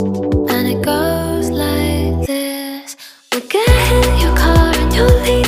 And it goes like this. We'll get in your car and you'll leave.